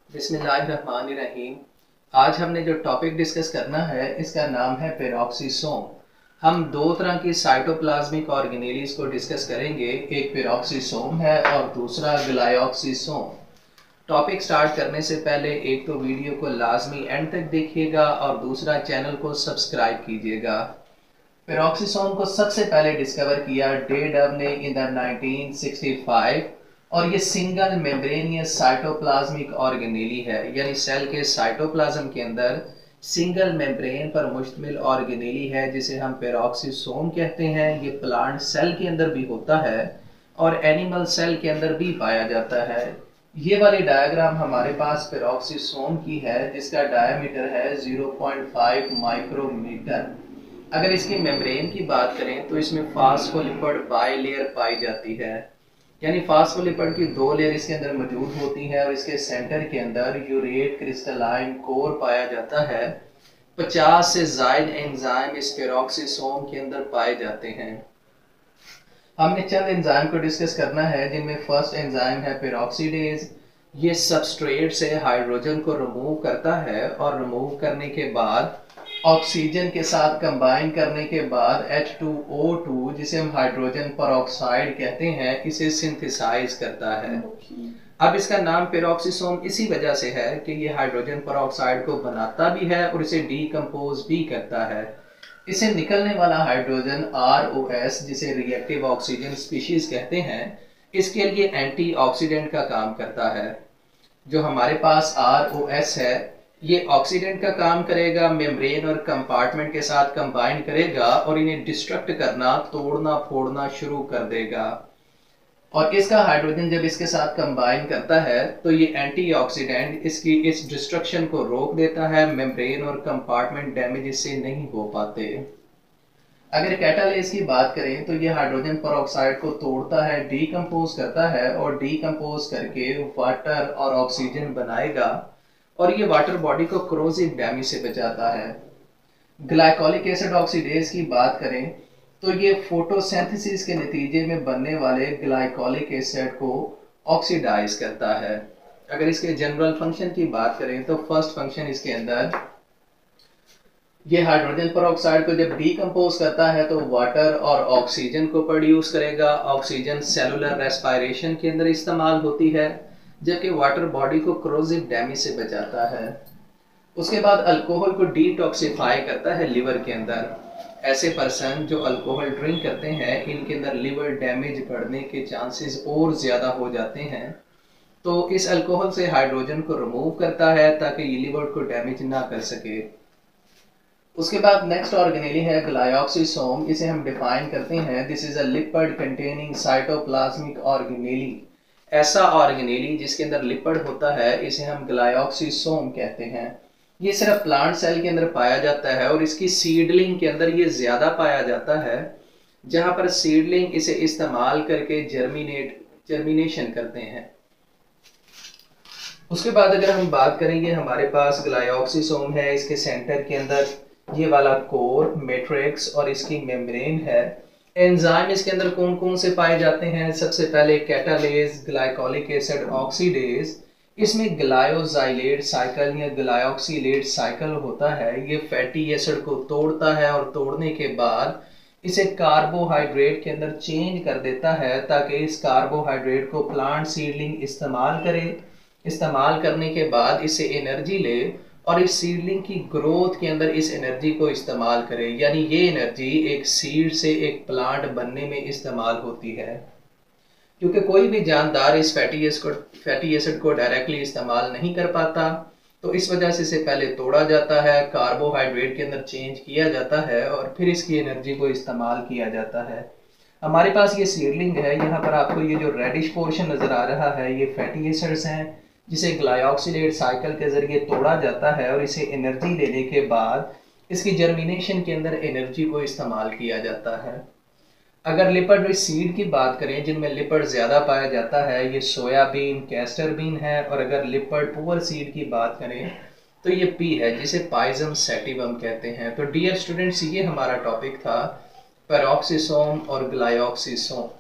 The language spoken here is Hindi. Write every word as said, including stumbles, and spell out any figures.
बिस्मिल्लाहिर्रहमानिर्रहीम। आज हमने जो टॉपिक डिस्कस करना है इसका नाम है पेरोक्सीसोम। हम दो तरह की साइटोप्लाज्मिक ऑर्गेनेलीज को डिस्कस करेंगे, एक पेरोक्सीसोम है और दूसरा ग्लायोक्सीसोम। टॉपिक स्टार्ट करने से पहले एक तो वीडियो को लाजमी एंड तक देखिएगा और दूसरा चैनल को सब्सक्राइब कीजिएगा। पेरोक्सीसोम को सबसे पहले डिस्कवर किया डे डब ने in the nineteen sixty five और ये सिंगल मेम्ब्रेनियस साइटोप्लाज्मिक ऑर्गेनेली है, यानी सेल के साइटोप्लाज्म के अंदर सिंगल मेम्ब्रेन पर मुश्तमिल ऑर्गेनेली है जिसे हम पेरोक्सीसोम कहते हैं। ये प्लांट सेल के अंदर भी होता है और एनिमल सेल के अंदर भी पाया जाता है। ये वाली डायग्राम हमारे पास पेरोक्सीसोम की है जिसका डायमीटर है ज़ीरो पॉइंट फाइव माइक्रोमीटर। अगर इसके मेम्ब्रेन की बात करें तो इसमें फास्फोलिपिड बाइलेयर पाई जाती है, यानी फास्फोलिपिड की दो लेयर इसके अंदर मौजूद होती है और इसके सेंटर के अंदर यूरेट क्रिस्टलाइन कोर पाया जाता है। पचास से ज़ायद एंजाइम इस पेरोक्सीसोम के अंदर पाए जाते हैं। हमने चंद एंजाइम को डिस्कस करना है जिनमें फर्स्ट एंजाइम है पेरोक्सीडेज। ये सबस्ट्रेट से हाइड्रोजन को रिमूव करता है और रिमूव करने के बाद ऑक्सीजन के साथ कंबाइन करने के बाद एच टू ओ टू जिसे हम हाइड्रोजन परऑक्साइड कहते हैं इसे सिंथेसाइज करता है। अब इसका नाम पेरोक्सीसोम इसी वजह से है कि ये हाइड्रोजन परऑक्साइड को बनाता भी है और इसे डीकम्पोज भी करता है। इसे निकलने वाला हाइड्रोजन आर ओ एस जिसे रिएक्टिव ऑक्सीजन स्पीशीज कहते हैं, इसके लिए एंटीऑक्सीडेंट का काम करता है। जो हमारे पास आर ओ एस है ये ऑक्सीडेंट का काम करेगा, मेम्ब्रेन और कंपार्टमेंट के साथ कंबाइन करेगा और इन्हें डिस्ट्रक्ट करना, तोड़ना फोड़ना शुरू कर देगा। और इसका हाइड्रोजन जब इसके साथ कंबाइन करता है तो ये एंटीऑक्सीडेंट इसकी इस डिस्ट्रक्शन को रोक देता है। मेम्ब्रेन और कंपार्टमेंट डैमेज इससे नहीं हो पाते। अगर कैटालेज की बात करें तो ये हाइड्रोजन परऑक्साइड को तोड़ता है, डीकम्पोज करता है और डीकम्पोज करके वाटर और ऑक्सीजन बनाएगा और ये वाटर बॉडी को क्रोसिव डैमेज से बचाता है। ग्लाइकोलिक एसिड ऑक्सीडेज की बात करें तो ये फोटोसिंथेसिस के नतीजे में बनने वाले ग्लाइकोलिक एसिड को ऑक्सीडाइज करता है। अगर इसके जनरल फंक्शन की बात करें तो फर्स्ट फंक्शन इसके अंदर ये हाइड्रोजन परऑक्साइड को जब डीकम्पोज करता है तो वाटर और ऑक्सीजन को प्रोड्यूस करेगा। ऑक्सीजन सेलुलर रेस्पिरेशन के अंदर इस्तेमाल होती है जबकि वाटर बॉडी को क्रोसिव डैमेज से बचाता है। उसके बाद अल्कोहल को डिटॉक्सिफाई करता है लिवर के अंदर। ऐसे पर्सन जो अल्कोहल ड्रिंक करते हैं इनके अंदर लिवर डैमेज बढ़ने के चांसेस और ज़्यादा हो जाते हैं, तो इस अल्कोहल से हाइड्रोजन को रिमूव करता है ताकि ये लिवर को डैमेज ना कर सके। उसके बाद नेक्स्ट ऑर्गेनेली है ग्लायोक्सीसोम। इसे हम डिफाइन करते हैं, this is a lipid containing cytoplasmic organelle. ऐसा ऑर्गेनेली जिसके अंदर लिपिड होता है इसे हम ग्लायोक्सीसोम कहते हैं। ये सिर्फ प्लांट सेल के अंदर पाया जाता है और इसकी सीडलिंग के अंदर ये ज्यादा पाया जाता है, जहां पर सीडलिंग इसे इस्तेमाल करके जर्मिनेट जर्मिनेशन करते हैं। उसके बाद अगर हम बात करेंगे, हमारे पास ग्लायोक्सीसोम है, इसके सेंटर के अंदर ये वाला कोर, मैट्रिक्स और इसकी मेम्ब्रेन है। एंजाइम इसके अंदर कौन कौन से पाए जाते हैं? सबसे पहले कैटालेज, ग्लाइकोलिक एसिड ऑक्सीडेज। इसमें ग्लायोजाइलेट साइकिल या ग्लायोक्सीलेट साइकिल होता है। ये फैटी एसिड को तोड़ता है और तोड़ने के बाद इसे कार्बोहाइड्रेट के अंदर चेंज कर देता है ताकि इस कार्बोहाइड्रेट को प्लांट सीडलिंग इस्तेमाल करे। इस्तेमाल करने के बाद इसे एनर्जी ले और इस सीडलिंग की ग्रोथ के अंदर इस एनर्जी को इस्तेमाल करे, यानी ये एनर्जी एक सीड से एक प्लांट बनने में इस्तेमाल होती है। क्योंकि कोई भी जानदार इस फैटी एसिड को फैटी एसिड को डायरेक्टली इस्तेमाल नहीं कर पाता, तो इस वजह से इसे पहले तोड़ा जाता है, कार्बोहाइड्रेट के अंदर चेंज किया जाता है और फिर इसकी एनर्जी को इस्तेमाल किया जाता है। हमारे पास ये सीडलिंग है, यहाँ पर आपको ये जो रेडिश पोर्शन नज़र आ रहा है ये फैटी एसिड्स हैं जिसे ग्लायोक्सिलेट साइकिल के जरिए तोड़ा जाता है और इसे एनर्जी लेने के बाद इसकी जर्मिनेशन के अंदर एनर्जी को इस्तेमाल किया जाता है। अगर लिपिड सीड की बात करें जिनमें लिपिड ज़्यादा पाया जाता है, ये सोयाबीन, कैस्टर बीन है। और अगर लिपिड पुअर सीड की बात करें तो ये पी है जिसे पाइजम सैटिवम कहते हैं। तो डियर स्टूडेंट्स, ये हमारा टॉपिक था पेरोक्सीसोम और ग्लायोक्सीसोम।